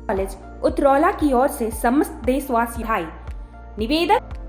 college Utraula की ओर से समस्त देशवासी भाई निवेदक